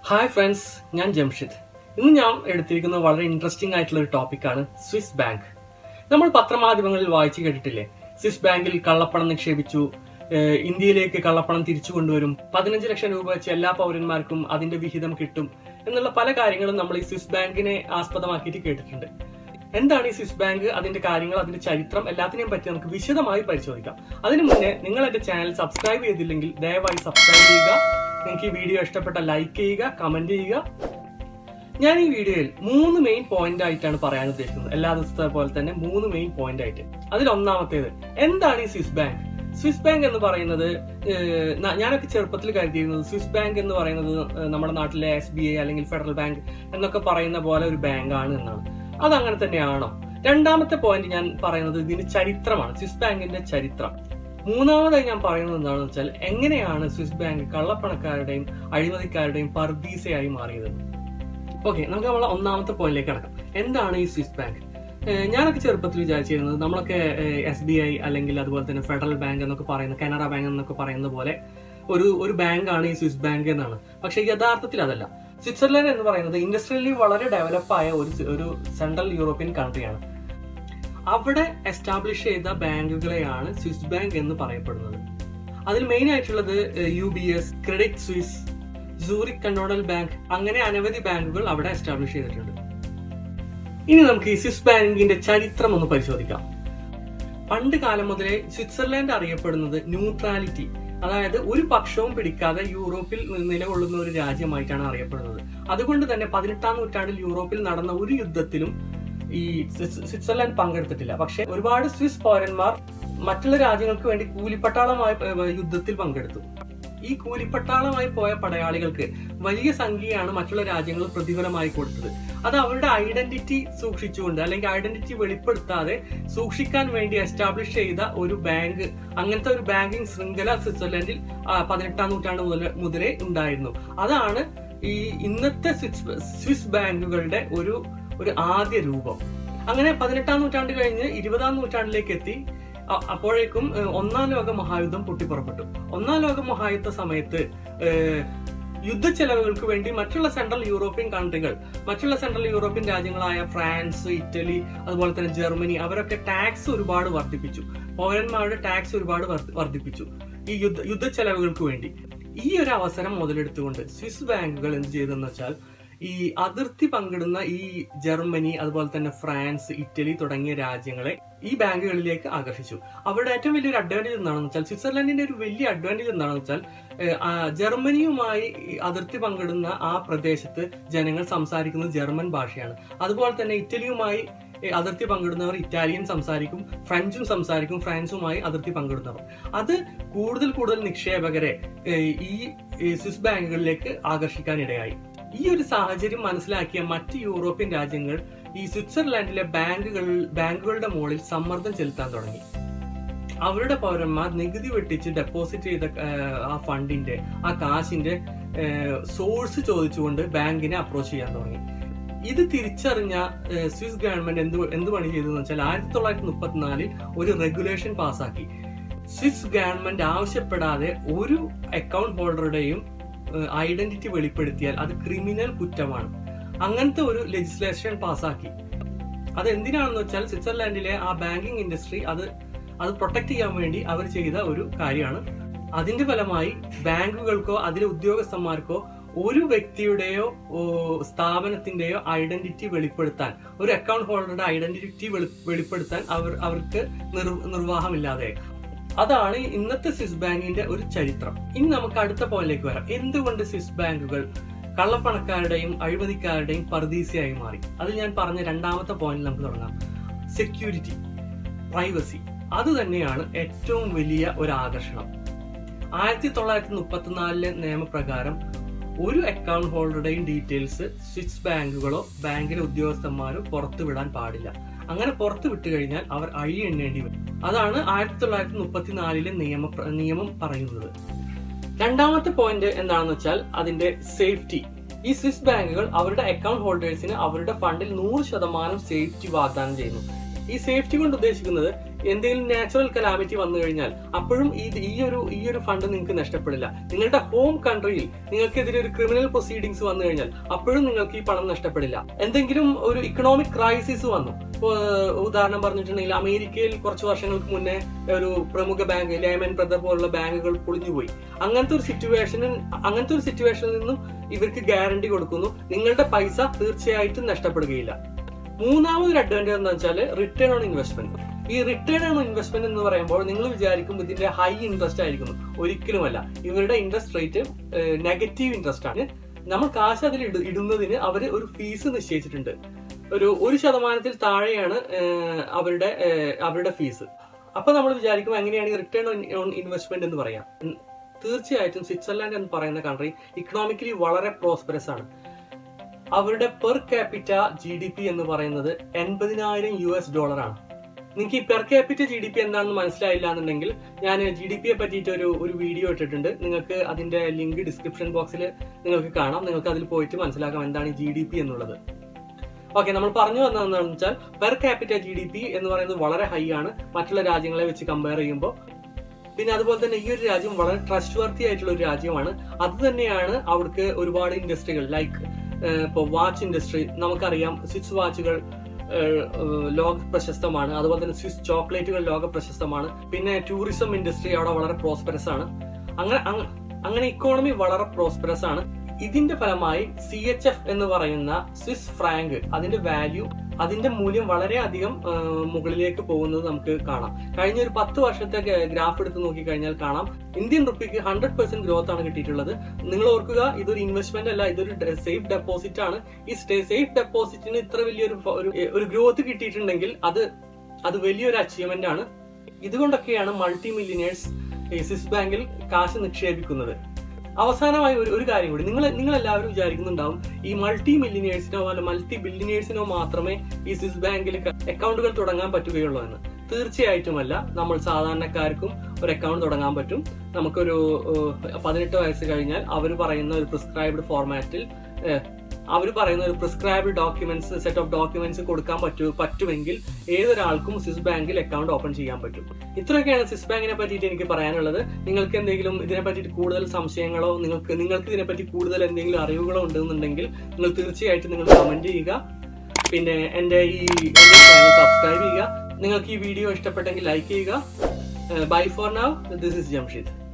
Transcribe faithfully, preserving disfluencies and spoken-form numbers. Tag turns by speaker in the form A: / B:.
A: Hi friends, ഞാൻ ജംഷിദ്. ഇന്ന് ഞാൻ എടുത്തിരിക്കുന്നത് വളരെ ഇൻട്രസ്റ്റിംഗ് ആയിട്ടുള്ള ഒരു ടോപ്പിക്കാണ് സ്വിസ് ബാങ്ക്. നമ്മൾ പത്രമാധ്യമങ്ങളിൽ വായിച്ചു കേട്ടിട്ടില്ലേ, സ്വിസ് ബാങ്കിൽ കള്ളപ്പണം നിക്ഷേപിച്ചു, ഇന്ത്യയിലേക്ക് കള്ളപ്പണം തിരിച്ചു കൊണ്ടുവരും, പതിനഞ്ച് ലക്ഷം രൂപ വെച്ച് എല്ലാ പൗരന്മാർക്കും അതിന്റെ വിഹിതം കിട്ടും എന്നുള്ള പല കാര്യങ്ങളും നമ്മൾ ഈ സ്വിസ് ബാങ്കിനെ ആസ്പദമാക്കിയിട്ട് കേട്ടിട്ടുണ്ട്. എന്താണ് ഈ സ്വിസ് ബാങ്ക്, അതിന്റെ കാര്യങ്ങൾ, അതിന്റെ ചരിത്രം, എല്ലാത്തിനെയും പറ്റി നമുക്ക് വിശദമായി പരിശോധിക്കാം. അതിനു മുന്നേ നിങ്ങൾ എന്റെ ചാനൽ സബ്സ്ക്രൈബ് ചെയ്തില്ലെങ്കിൽ ദയവായി സബ്സ്ക്രൈബ് ചെയ്യുക. നിങ്ങൾക്ക് ഈ വീഡിയോ ഇഷ്ടപ്പെട്ട ലൈക്ക് ചെയ്യുക, കമന്റ് ചെയ്യുക. ഞാൻ ഈ വീഡിയോയിൽ മൂന്ന് മെയിൻ പോയിന്റ് ആയിട്ടാണ് പറയാൻ ഉദ്ദേശിക്കുന്നത്. എല്ലാ ദിവസത്തെ പോലെ തന്നെ മൂന്ന് മെയിൻ പോയിന്റ് ആയിട്ട്. അതിൽ ഒന്നാമത്തേത്, എന്താണ് ഈ സ്വിസ് ബാങ്ക്? സ്വിസ് ബാങ്ക് എന്ന് പറയുന്നത്, ഞാനൊക്കെ ചെറുപ്പത്തിൽ കരുതിയിരുന്നത് സ്വിസ് ബാങ്ക് എന്ന് പറയുന്നത് നമ്മുടെ നാട്ടിലെ എസ് ബി ഐ അല്ലെങ്കിൽ ഫെഡറൽ ബാങ്ക് എന്നൊക്കെ പറയുന്ന പോലെ ഒരു ബാങ്കാണ് എന്നാണ്. അതങ്ങനെ തന്നെയാണോ? രണ്ടാമത്തെ പോയിന്റ് ഞാൻ പറയുന്നത് ഇതിന്റെ ചരിത്രമാണ്, സ്വിസ് ബാങ്കിന്റെ ചരിത്രം. മൂന്നാമതായി ഞാൻ പറയുന്നത് എന്താണെന്ന് വെച്ചാൽ, എങ്ങനെയാണ് സ്വിസ് ബാങ്ക് കള്ളപ്പണക്കാരുടെയും അഴിമതിക്കാരുടെയും പർദീസയായി മാറിയത്. ഓക്കെ, നമുക്ക് നമ്മളെ ഒന്നാമത്തെ പോയിന്റിലേക്ക് കിടക്കാം. എന്താണ് ഈ സ്വിസ് ബാങ്ക്? ഞാനൊക്കെ ചെറുപ്പത്തിൽ വിചാരിച്ചിരുന്നത് നമ്മളൊക്കെ എസ് ബി ഐ അല്ലെങ്കിൽ അതുപോലെ തന്നെ ഫെഡറൽ ബാങ്ക് എന്നൊക്കെ പറയുന്ന, കാനറ ബാങ്ക് എന്നൊക്കെ പറയുന്ന പോലെ ഒരു ഒരു ബാങ്കാണ് ഈ സ്വിസ് ബാങ്ക് എന്നാണ്. പക്ഷെ യഥാർത്ഥത്തിൽ അതല്ല. സ്വിറ്റ്സർലൻഡ് എന്ന് പറയുന്നത് ഇൻഡസ്ട്രിയലി വളരെ ഡെവലപ്പായ ഒരു ഒരു സെൻട്രൽ യൂറോപ്യൻ കൺട്രിയാണ്. അവിടെ എസ്റ്റാബ്ലിഷ് ചെയ്ത ബാങ്കുകളെയാണ് സ്വിസ് ബാങ്ക് എന്ന് പറയപ്പെടുന്നത്. അതിൽ മെയിൻ ആയിട്ടുള്ളത് U B S, Credit Suisse, Zurich കനോഡൽ ബാങ്ക്, അങ്ങനെ അനവധി ബാങ്കുകൾ അവിടെ എസ്റ്റാബ്ലിഷ് ചെയ്തിട്ടുണ്ട്. ഇനി നമുക്ക് ഈ സ്വിസ് ബാങ്കിന്റെ ചരിത്രം ഒന്ന് പരിശോധിക്കാം. പണ്ട് കാലം മുതലേ സ്വിറ്റ്സർലൻഡ് അറിയപ്പെടുന്നത് ന്യൂട്രാലിറ്റി, അതായത് ഒരു പക്ഷവും പിടിക്കാതെ യൂറോപ്പിൽ നിലകൊള്ളുന്ന ഒരു രാജ്യമായിട്ടാണ് അറിയപ്പെടുന്നത്. അതുകൊണ്ട് തന്നെ പതിനെട്ടാം നൂറ്റാണ്ടിൽ യൂറോപ്പിൽ നടന്ന ഒരു യുദ്ധത്തിലും ഈ സ്വിറ്റ്സർലൻഡ് പങ്കെടുത്തിട്ടില്ല. പക്ഷെ ഒരുപാട് സ്വിസ് പൗരന്മാർ മറ്റുള്ള രാജ്യങ്ങൾക്ക് വേണ്ടി കൂലിപ്പട്ടാളമായി യുദ്ധത്തിൽ പങ്കെടുത്തു. ഈ കൂലിപ്പട്ടാളമായി പോയ പടയാളികൾക്ക് വലിയ സംഖ്യയാണ് മറ്റുള്ള രാജ്യങ്ങൾ പ്രതിഫലമായി കൊടുത്തത്. അത് അവരുടെ ഐഡന്റിറ്റി സൂക്ഷിച്ചുകൊണ്ട്, അല്ലെങ്കിൽ ഐഡന്റിറ്റി വെളിപ്പെടുത്താതെ സൂക്ഷിക്കാൻ വേണ്ടി എസ്റ്റാബ്ലിഷ് ചെയ്ത ഒരു ബാങ്ക്, അങ്ങനത്തെ ഒരു ബാങ്കിങ് ശൃംഖല സ്വിറ്റ്സർലൻഡിൽ പതിനെട്ടാം നൂറ്റാണ്ട് മുതൽ മുതലേ ഉണ്ടായിരുന്നു. അതാണ് ഈ ഇന്നത്തെ സ്വിസ് ബാങ്കുകളുടെ ഒരു ഒരു ആദ്യ രൂപം. അങ്ങനെ പതിനെട്ടാം നൂറ്റാണ്ട് കഴിഞ്ഞ് ഇരുപതാം നൂറ്റാണ്ടിലേക്ക് എത്തി. അപ്പോഴേക്കും ഒന്നാം ലോക മഹായുദ്ധം പൊട്ടിപ്പുറപ്പെട്ടു. ഒന്നാം ലോക മഹായുദ്ധ സമയത്ത് യുദ്ധ ചെലവുകൾക്ക് വേണ്ടി മറ്റുള്ള സെൻട്രൽ യൂറോപ്യൻ കൺട്രികൾ, മറ്റുള്ള സെൻട്രൽ യൂറോപ്യൻ രാജ്യങ്ങളായ ഫ്രാൻസ്, ഇറ്റലി, അതുപോലെ തന്നെ ജർമ്മനി, അവരൊക്കെ ടാക്സ് ഒരുപാട് വർദ്ധിപ്പിച്ചു. പൗരന്മാരുടെ ടാക്സ് ഒരുപാട് വർദ്ധിപ്പിച്ചു ഈ യുദ്ധ യുദ്ധ ചെലവുകൾക്ക് വേണ്ടി. ഈ ഒരു അവസരം മുതലെടുത്തുകൊണ്ട് സ്വിസ് ബാങ്കുകൾ എന്ത് ചെയ്തെന്ന് വെച്ചാൽ, ഈ അതിർത്തി പങ്കിടുന്ന ഈ ജർമ്മനി, അതുപോലെ തന്നെ ഫ്രാൻസ്, ഇറ്റലി തുടങ്ങിയ രാജ്യങ്ങളെ ഈ ബാങ്കുകളിലേക്ക് ആകർഷിച്ചു. അവരുടെ ഏറ്റവും വലിയൊരു അഡ്വാൻറ്റേജ് എന്താണെന്ന് വെച്ചാൽ, സ്വിറ്റ്സർലൻഡിന്റെ ഒരു വലിയ അഡ്വാൻറ്റേജ് എന്താണെന്ന് വെച്ചാൽ, ജർമ്മനിയുമായി അതിർത്തി പങ്കിടുന്ന ആ പ്രദേശത്ത് ജനങ്ങൾ സംസാരിക്കുന്നത് ജർമ്മൻ ഭാഷയാണ്. അതുപോലെ തന്നെ ഇറ്റലിയുമായി അതിർത്തി പങ്കിടുന്നവർ ഇറ്റാലിയൻ സംസാരിക്കും, ഫ്രഞ്ചും സംസാരിക്കും, ഫ്രാൻസുമായി അതിർത്തി പങ്കിടുന്നവർ. അത് കൂടുതൽ കൂടുതൽ നിക്ഷേപകരെ ഈ സ്വിസ് ബാങ്കുകളിലേക്ക് ആകർഷിക്കാനിടയായി. ഈ ഒരു സാഹചര്യം മനസ്സിലാക്കിയ മറ്റ് യൂറോപ്യൻ രാജ്യങ്ങൾ ഈ സ്വിറ്റ്സർലാൻഡിലെ ബാങ്കുകൾ ബാങ്കുകളുടെ മുകളിൽ സമ്മർദ്ദം ചെലുത്താൻ തുടങ്ങി. അവരുടെ പൗരന്മാർ നികുതി വെട്ടിച്ച് ഡെപ്പോസിറ്റ് ചെയ്ത ആ ഫണ്ടിന്റെ, ആ കാശിന്റെ സോഴ്സ് ചോദിച്ചുകൊണ്ട് ബാങ്കിനെ അപ്രോച്ച് ചെയ്യാൻ തുടങ്ങി. ഇത് തിരിച്ചറിഞ്ഞ സ്വിസ് ഗവൺമെന്റ് എന്ത് എന്ത് പണി ചെയ്തെന്ന് വെച്ചാൽ, ആയിരത്തി തൊള്ളായിരത്തി മുപ്പത്തിനാലിൽ ഒരു റെഗുലേഷൻ പാസാക്കി. സ്വിസ് ഗവൺമെന്റ് ആവശ്യപ്പെടാതെ ഒരു അക്കൗണ്ട് ഹോൾഡറുടെയും ഐഡന്റിറ്റി വെളിപ്പെടുത്തിയാൽ അത് ക്രിമിനൽ കുറ്റമാണ്. അങ്ങനത്തെ ഒരു ലെജിസ്ലേഷൻ പാസാക്കി. അത് എന്തിനാണെന്ന് വെച്ചാൽ, സ്വിറ്റ്സർലാൻഡിലെ ആ ബാങ്കിങ് ഇൻഡസ്ട്രി അത് അത് പ്രൊട്ടക്ട് ചെയ്യാൻ വേണ്ടി അവർ ചെയ്ത ഒരു കാര്യമാണ്. അതിന്റെ ഫലമായി ബാങ്കുകൾക്കോ അതിലെ ഉദ്യോഗസ്ഥന്മാർക്കോ ഒരു വ്യക്തിയുടെയോ സ്ഥാപനത്തിന്റെയോ ഐഡന്റിറ്റി വെളിപ്പെടുത്താൻ, ഒരു അക്കൗണ്ട് ഹോൾഡറുടെ ഐഡന്റിറ്റി വെളിപ്പെടുത്താൻ അവർ അവർക്ക് നിർവാഹമില്ലാതെ. അതാണ് ഇന്നത്തെ സ്വിസ് ബാങ്കിന്റെ ഒരു ചരിത്രം. ഇനി നമുക്ക് അടുത്ത പോയിന്റിലേക്ക് വരാം. എന്തുകൊണ്ട് സ്വിസ് ബാങ്കുകൾ കള്ളപ്പണക്കാരുടെയും അഴിമതിക്കാരുടെയും പർദീസയായി മാറി? അത് ഞാൻ പറഞ്ഞ രണ്ടാമത്തെ പോയിന്റിൽ നമുക്ക് തുടങ്ങാം. സെക്യൂരിറ്റി, പ്രൈവസി, അത് തന്നെയാണ് ഏറ്റവും വലിയ ഒരു ആകർഷണം. ആയിരത്തി തൊള്ളായിരത്തി മുപ്പത്തിനാലിലെ നിയമപ്രകാരം ഒരു അക്കൗണ്ട് ഹോൾഡറുടെയും ഡീറ്റെയിൽസ് സ്വിസ് ബാങ്കുകളോ ബാങ്കിലെ ഉദ്യോഗസ്ഥന്മാരോ പുറത്തുവിടാൻ പാടില്ല. അങ്ങനെ പുറത്തു വിട്ടു കഴിഞ്ഞാൽ അവർ അഴി എണ്ണേണ്ടി വരും. അതാണ് ആയിരത്തി തൊള്ളായിരത്തി മുപ്പത്തിനാലിലെ നിയമ നിയമം പറയുന്നത്. രണ്ടാമത്തെ പോയിന്റ് എന്താണെന്ന് വെച്ചാൽ, അതിന്റെ സേഫ്റ്റി. ഈ സ്വിസ് ബാങ്കുകൾ അവരുടെ അക്കൗണ്ട് ഹോൾഡേഴ്സിന് അവരുടെ ഫണ്ടിൽ നൂറ് ശതമാനം സേഫ്റ്റി വാഗ്ദാനം ചെയ്യുന്നു. ഈ സേഫ്റ്റി കൊണ്ട് ഉദ്ദേശിക്കുന്നത്, എന്തെങ്കിലും നാച്ചുറൽ കലാമിറ്റി വന്നു കഴിഞ്ഞാൽ അപ്പോഴും ഈ ഈ ഒരു ഈ ഒരു ഫണ്ട് നിങ്ങൾക്ക് നഷ്ടപ്പെടില്ല. നിങ്ങളുടെ ഹോം കൺട്രിയിൽ നിങ്ങൾക്കെതിരെ ഒരു ക്രിമിനൽ പ്രൊസീഡിങ്സ് വന്നു കഴിഞ്ഞാൽ അപ്പോഴും നിങ്ങൾക്ക് ഈ പണം നഷ്ടപ്പെടില്ല. എന്തെങ്കിലും ഒരു ഇക്കണോമിക് ക്രൈസിസ് വന്നു, ഇപ്പോൾ ഉദാഹരണം പറഞ്ഞിട്ടുണ്ടെങ്കിൽ അമേരിക്കയിൽ കുറച്ച് വർഷങ്ങൾക്ക് മുന്നേ ഒരു പ്രമുഖ ബാങ്ക് ലേമൻ ബ്രദർ പോലുള്ള ബാങ്കുകൾ പൊളിഞ്ഞുപോയി. അങ്ങനത്തെ ഒരു സിറ്റുവേഷനിൽ അങ്ങനത്തെ ഒരു സിറ്റുവേഷനിൽ നിന്നും ഇവർക്ക് ഗ്യാരണ്ടി കൊടുക്കുന്നു, നിങ്ങളുടെ പൈസ തീർച്ചയായിട്ടും നഷ്ടപ്പെടുകയില്ല. മൂന്നാമതൊരു അഡ്വാൻറ്റേജ് എന്താ വെച്ചാൽ റിട്ടേൺ ഓൺ ഇൻവെസ്റ്റ്മെന്റ്. ഈ റിട്ടേൺ ഓൺ ഇൻവെസ്റ്റ്മെന്റ് എന്ന് പറയുമ്പോൾ നിങ്ങൾ വിചാരിക്കും ഇതിന്റെ ഹൈ ഇൻട്രസ്റ്റ് ആയിരിക്കുന്നു. ഒരിക്കലുമല്ല. ഇവരുടെ ഇൻട്രസ്റ്റ് റേറ്റ് നെഗറ്റീവ് ഇൻട്രസ്റ്റ് ആണ്. നമ്മൾ കാശ് അതിൽ ഇടുന്നതിന് അവർ ഒരു ഫീസ് നിശ്ചയിച്ചിട്ടുണ്ട്. ഒരു ഒരു ശതമാനത്തിൽ താഴെയാണ് അവരുടെ അവരുടെ ഫീസ്. അപ്പൊ നമ്മൾ വിചാരിക്കും എങ്ങനെയാണ് ഈ റിട്ടേൺ ഓൺ ഇൻവെസ്റ്റ്മെന്റ് എന്ന് പറയാം. തീർച്ചയായിട്ടും സ്വിറ്റ്സർലാൻഡ് എന്ന് പറയുന്ന കൺട്രി ഇക്കണോമിക്കലി വളരെ പ്രോസ്പെറസ് ആണ്. അവരുടെ per capita G D P എന്ന് പറയുന്നത് എൺപതിനായിരം യു എസ് ഡോളർ ആണ്. നിങ്ങൾക്ക് ഈ per capita G D P എന്താണെന്ന് മനസ്സിലായില്ല എന്നുണ്ടെങ്കിൽ ഞാൻ ജി ഡി പിയെ പറ്റിയിട്ട് ഒരു ഒരു വീഡിയോ ഇട്ടിട്ടുണ്ട്. നിങ്ങൾക്ക് അതിന്റെ ലിങ്ക് ഡിസ്ക്രിപ്ഷൻ ബോക്സിൽ നിങ്ങൾക്ക് കാണാം. നിങ്ങൾക്ക് അതിൽ പോയിട്ട് മനസ്സിലാക്കാം എന്താണ് ഈ ജി ഡി പി എന്നുള്ളത്. ഓക്കെ, നമ്മൾ പറഞ്ഞു വന്നത് എന്താണെന്ന് വെച്ചാൽ per capita G D P എന്ന് പറയുന്നത് വളരെ ഹൈ ആണ് മറ്റുള്ള രാജ്യങ്ങളെ വെച്ച് കമ്പയർ ചെയ്യുമ്പോൾ. പിന്നെ അതുപോലെ തന്നെ ഈ ഒരു രാജ്യം വളരെ ട്രസ്റ്റ് വർത്തി ആയിട്ടുള്ള ഒരു രാജ്യമാണ്. അത് തന്നെയാണ് അവിടേക്ക് ഒരുപാട് ഇൻഡസ്ട്രികൾ ലൈക്ക് ഇപ്പോൾ വാച്ച് ഇൻഡസ്ട്രി നമുക്കറിയാം. സ്വിസ് വാച്ചുകൾ ലോക പ്രശസ്തമാണ്. അതുപോലെ തന്നെ സ്വിസ് ചോക്ലേറ്റുകൾ ലോക പ്രശസ്തമാണ്. പിന്നെ ടൂറിസം ഇൻഡസ്ട്രി അവിടെ വളരെ പ്രോസ്പെറസ് ആണ്. അങ്ങനെ അങ്ങനെ ഇക്കോണമി വളരെ പ്രോസ്പെറസ് ആണ്. ഇതിന്റെ ഫലമായി സി എച്ച് എഫ് എന്ന് പറയുന്ന സ്വിസ് ഫ്രാങ്ക് അതിന്റെ വാല്യൂ അതിന്റെ മൂല്യം വളരെയധികം മുകളിലേക്ക് പോകുന്നത് നമുക്ക് കാണാം. കഴിഞ്ഞ ഒരു പത്ത് വർഷത്തെ ഗ്രാഫ് എടുത്ത് നോക്കിക്കഴിഞ്ഞാൽ കാണാം ഇന്ത്യൻ റുപ്പിക്ക് ഹൺഡ്രഡ് പെർസെന്റ് ഗ്രോത്ത് ആണ് കിട്ടിയിട്ടുള്ളത്. നിങ്ങൾ ഓർക്കുക, ഇതൊരു ഇൻവെസ്റ്റ്മെന്റ് അല്ല, ഇതൊരു സേഫ് ഡെപ്പോസിറ്റ് ആണ്. ഈ സേഫ് ഡെപ്പോസിറ്റിന് ഇത്ര വലിയൊരു ഒരു ഗ്രോത്ത് കിട്ടിയിട്ടുണ്ടെങ്കിൽ അത് അത് വലിയൊരു അച്ചീവ്മെന്റ് ആണ്. ഇതുകൊണ്ടൊക്കെയാണ് മൾട്ടി മില്യനേഴ്സ് സ്വിസ് ബാങ്കിൽ കാശ് നിക്ഷേപിക്കുന്നത്. അവസാനമായി ഒരു ഒരു കാര്യം കൂടി, നിങ്ങൾ നിങ്ങൾ എല്ലാവരും വിചാരിക്കുന്നുണ്ടാവും ഈ മൾട്ടി മില്യനേഴ്സിനോ അല്ല മൾട്ടി ബില്യനേഴ്സിനോ മാത്രമേ ഈ സ്വിസ് ബാങ്കിൽ അക്കൗണ്ടുകൾ തുടങ്ങാൻ പറ്റുകയുള്ളൂ എന്ന്. തീർച്ചയായിട്ടുമല്ല. നമ്മൾ സാധാരണക്കാർക്കും ഒരു അക്കൗണ്ട് തുടങ്ങാൻ പറ്റും. നമുക്കൊരു പതിനെട്ട് വയസ്സ് കഴിഞ്ഞാൽ അവർ പറയുന്ന ഒരു പ്രിസ്ക്രൈബ്ഡ് ഫോർമാറ്റിൽ അവർ പറയുന്ന ഒരു prescribed documents set of documents കൊടുക്കാൻ പറ്റൂ പറ്റുമെങ്കിൽ ഏതൊരാൾക്കും സ്വിസ് ബാങ്കിൽ അക്കൗണ്ട് ഓപ്പൺ ചെയ്യാൻ പറ്റും. ഇത്രയൊക്കെയാണ് സ്വിസ് ബാങ്കിനെ പറ്റിയിട്ട് എനിക്ക് പറയാനുള്ളത്. നിങ്ങൾക്ക് എന്തെങ്കിലും ഇതിനെ പറ്റിയിട്ട് കൂടുതൽ സംശയങ്ങളോ നിങ്ങൾക്ക് നിങ്ങൾക്ക് ഇതിനെപ്പറ്റി കൂടുതൽ എന്തെങ്കിലും അറിവുകളോ ഉണ്ടെന്നുണ്ടെങ്കിൽ നിങ്ങൾ തീർച്ചയായിട്ടും നിങ്ങൾ കമന്റ് ചെയ്യുക. പിന്നെ എൻ്റെ ഈ എൻ്റെ ചാനൽ സബ്സ്ക്രൈബ് ചെയ്യുക. നിങ്ങൾക്ക് ഈ വീഡിയോ ഇഷ്ടപ്പെട്ടെങ്കിൽ ലൈക്ക് ചെയ്യുക. Bye for now, this is Jamshid.